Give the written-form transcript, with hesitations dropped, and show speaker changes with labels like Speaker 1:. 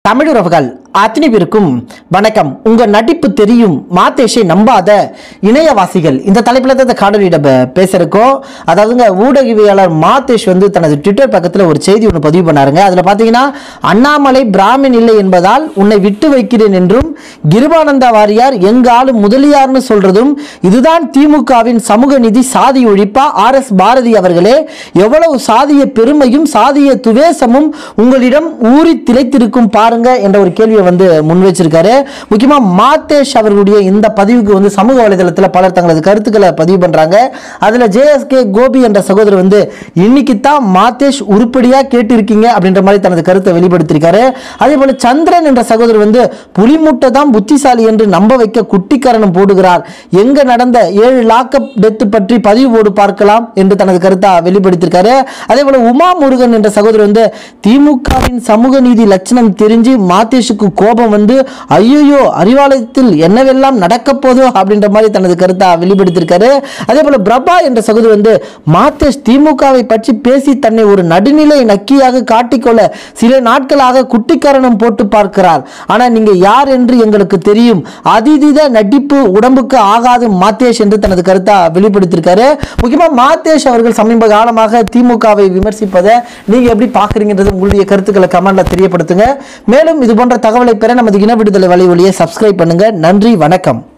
Speaker 1: தமிழ் உறவுகள் அத்தனை பேருக்கும் வணக்கம். உங்க நடிப்பு தெரியும், மாதேஷை நம்பாத இணையவாசிகள், இந்த தலைப்பில் தான் இந்த காணொலியிட பேசுறோம். அதாவதுங்க, ஊடகவியலாளர் மாதேஷ் தனது ட்விட்டர் பக்கத்தில் ஒரு செய்தி ஒன்று பதிவு பண்ணாருங்க. அதில் பார்த்தீங்கன்னா, அண்ணாமலை பிராமின் இல்லை என்பதால் உன்னை விட்டு வைக்கிறேன் என்றும், கிருபானந்த வாரியார் எங்க ஆளு முதலியார்னு சொல்றதும் இதுதான் திமுகவின் சமூக நீதி சாதி ஒழிப்பா. RS பாரதி அவர்களே, எவ்வளவு சாதிய பெருமையும் சாதிய துவேசமும் உங்களிடம் ஊறி திளைத்திருக்கும் பாருங்க என்ற ஒரு கேள்வியை முன் வச்சிருக்காரு. முக்கியமா மாதேஷ் அவர்களுடைய இந்த பதிவுக்கு சமூக வலைதளத்தில் பலர் தங்களது கருத்துக்களை பதிவு பண்றாங்க. அதுல JSK கோபி என்ற சகோதரர் இன்னைக்கு தான் மாதேஷ் உருப்படியா கேட்டிருக்கீங்க அப்படின்ற மாதிரி தனது கருத்தை வெளிப்படுத்திருக்காரு. அதே போல சந்திரன் என்ற சகோதரர் புலிமுட்டை தான் புத்திசாலி என்று நம்ப வைக்க குட்டிக்கரணம் போடுகிறார், எங்க நடந்த 7 லாக்அப் டெத் பற்றி பதிவு போடு பார்க்கலாம் என்று தனது கருத்தை வெளிப்படுத்திருக்காரு. அதே போல உமா முருகன் என்ற சகோதரர் திமுகவின் சமூக நீதி லட்சணம் தெரிஞ்சு மாதேஷுக்கு கோபம் ஐயோ அறிவாலயத்தில் என்னவெல்லாம் நடக்க போதோ அப்படின்ற மாதிரி தனது கருத்தை வெளிப்படுத்தியிருக்காரு. அதே போல பிரபா என்ற சகோதரர் மாதேஷ் திமுகவை பற்றி பேசி தன்னை ஒரு நடுநிலை நக்கியாக காட்டிக்கொள்ள சில நாட்களாக குட்டிக்கரணம் போட்டு பார்க்கிறார். ஆனா நீங்க யார் என்று எங்களுக்கு தெரியும், அதிதீத நடிப்பு உடம்புக்கு ஆகாது மாதேஷ் என்று தனது கருத்தை வெளிப்படுத்தியிருக்காரு. முக்கியமா மாதேஷ் அவர்கள் சமீப காலமாக திமுகவை விமர்சிப்பதை நீங்க எப்படி பாக்குறீங்கன்றது உங்களுடைய கருத்துக்களை கமெண்ட்ல தெரியப்படுத்துங்க. மேலும் இது போன்ற தகவலை பெற நமது இன விடுதலை வலையொலியை சப்ஸ்கிரைப் பண்ணுங்க. நன்றி, வணக்கம்.